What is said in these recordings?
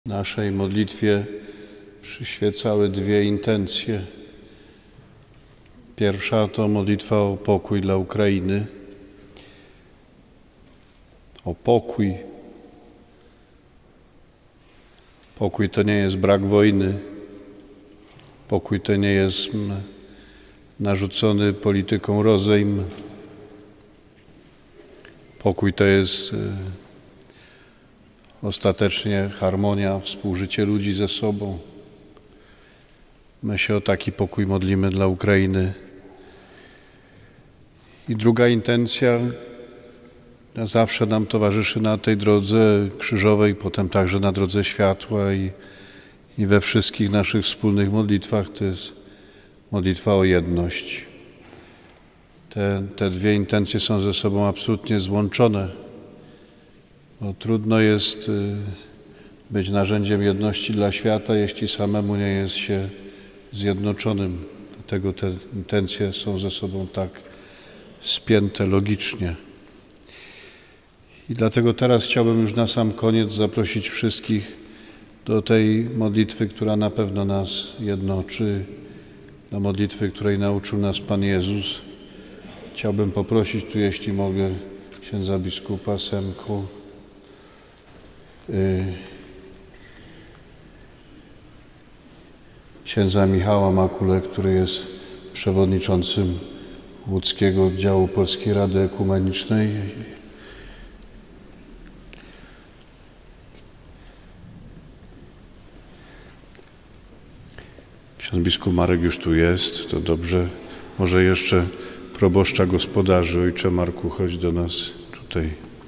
Naszej modlitwie przyświecały dwie intencje. Pierwsza to modlitwa o pokój dla Ukrainy. O pokój. Pokój to nie jest brak wojny. Pokój to nie jest narzucony polityką rozejm. Pokój to jest ostatecznie harmonia, współżycie ludzi ze sobą. My się o taki pokój modlimy dla Ukrainy. I druga intencja zawsze nam towarzyszy na tej drodze krzyżowej, potem także na drodze światła i we wszystkich naszych wspólnych modlitwach, to jest modlitwa o jedność. Te dwie intencje są ze sobą absolutnie złączone, bo trudno jest być narzędziem jedności dla świata, jeśli samemu nie jest się zjednoczonym. Dlatego te intencje są ze sobą tak spięte logicznie. I dlatego teraz chciałbym już na sam koniec zaprosić wszystkich do tej modlitwy, która na pewno nas jednoczy, do modlitwy, której nauczył nas Pan Jezus. Chciałbym poprosić tu, jeśli mogę, księdza biskupa Semku, księdza Michała Makulę, który jest przewodniczącym łódzkiego oddziału Polskiej Rady Ekumenicznej. Ksiądz biskup Marek już tu jest, to dobrze. Może jeszcze proboszcza gospodarzy, ojcze Marku, chodź do nas tutaj.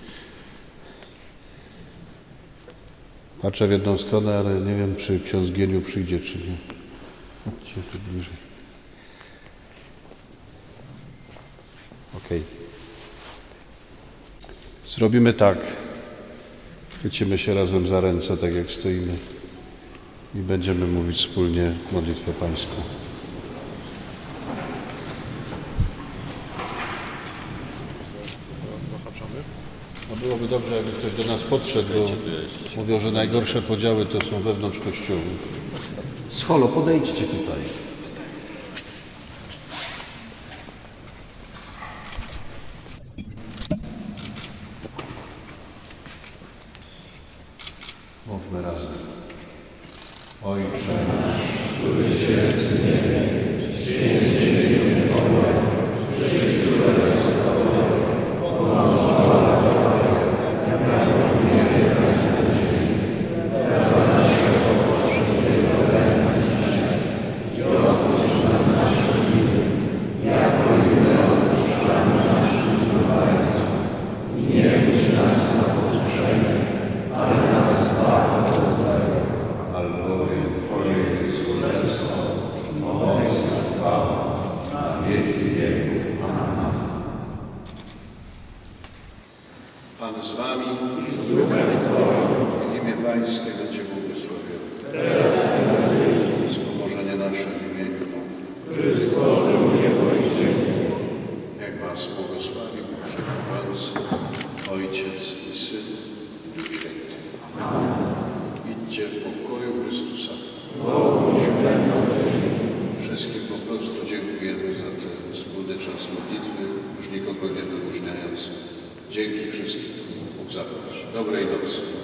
Patrzę w jedną stronę, ale nie wiem, czy ksiądz Gieniu przyjdzie, czy nie. Chodźcie tu bliżej. Okej. Zrobimy tak. Chwycimy się razem za ręce, tak jak stoimy. I będziemy mówić wspólnie modlitwę pańską. No byłoby dobrze, jakby ktoś do nas podszedł, bo mówią, że najgorsze podziały to są wewnątrz kościołów. Scholo, podejdźcie tutaj. Mówmy razem. Ojcze nasz, któryś jest w niebie, święć się imię Twoje, przyjdź królestwo Twoje, pomoc wola Twoja, jak w niebie, tak na ziemi. Chleba naszego powszedniego daj nam dzisiaj i odpuść nam nasze winy, jako i my odpuszczamy naszym winowajcom. I nie wódź nas na pokuszenie, ale nas zbaw od złego. Albowiem Twoje jest królestwo, moc i chwała, na wieki wieków. Amen. Pan z Wami, z duchem Twoim, imię Pańskie będzie błogosławione. Teraz i wspomożenie nasze w imieniu Który stworzył niebo i ziemię. Jak Was błogosławi Bóg Wszechmogący, Ojciec i Syn i Duch Święty. Idźcie w pokoju Chrystusa. Bogu niech będą dzięki. Wszystkim po prostu dziękujemy za ten wspólny czas modlitwy, już nikogo nie wyróżniając. Dzięki wszystkim. Bóg zapłać. Dobrej nocy.